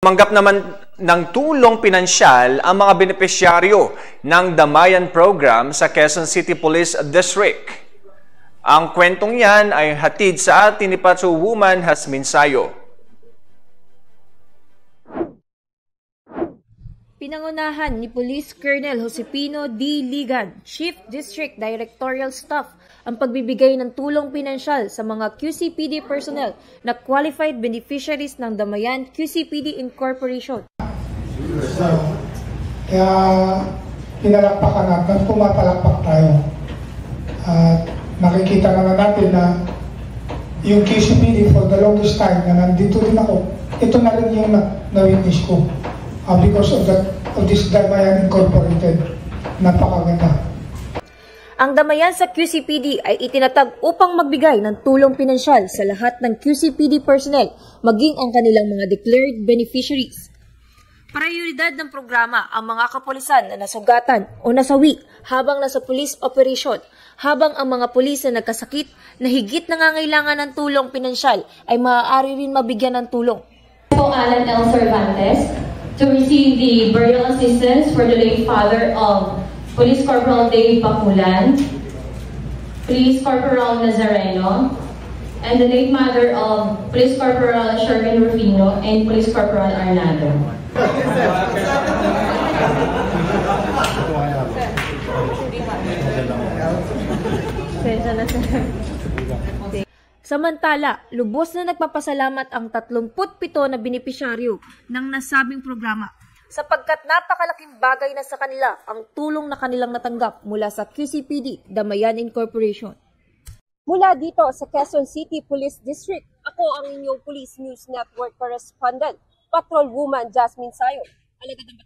Tumanggap naman ng tulong pinansyal ang mga benepisyaryo ng Damayan Program sa Quezon City Police District. Ang kwentong yan ay hatid sa atin ni Patrolwoman Hasmin Sayo. Pinangunahan ni Police Colonel Josepino D. Ligan, Chief District Directorial Staff, ang pagbibigay ng tulong pinansyal sa mga QCPD personnel na qualified beneficiaries ng Damayan QCPD Incorporation. Kaya pinalakpakan natin, pumapalakpak tayo. At nakikita naman natin na yung QCPD for the longest time na nandito din ako, ito na rin yung na-witness ko. Because of this Damayan Incorporated. Napakaganda. Ang Damayan sa QCPD ay itinatag upang magbigay ng tulong pinansyal sa lahat ng QCPD personnel, maging ang kanilang mga declared beneficiaries. Prioridad ng programa ang mga kapulisan na nasugatan o nasawi habang nasa police operation, habang ang mga pulis na nagkasakit na higit nangangailangan ng tulong pinansyal ay maaari rin mabigyan ng tulong. Po Alan L. Cervantes, to receive the burial assistance for the late father of Police Corporal Dave Paculan, Police Corporal Nazareno, and the late mother of Police Corporal Sherwin Rufino and Police Corporal Arnado. Samantala, lubos na nagpapasalamat ang 37 na benepisyaryo ng nasabing programa sapagkat napakalaking bagay na sa kanila ang tulong na kanilang natanggap mula sa QCPD Damayan Incorporation. Mula dito sa Quezon City Police District, ako ang inyong Police News Network Correspondent, Patrolwoman Hasmin Sayo. Alagad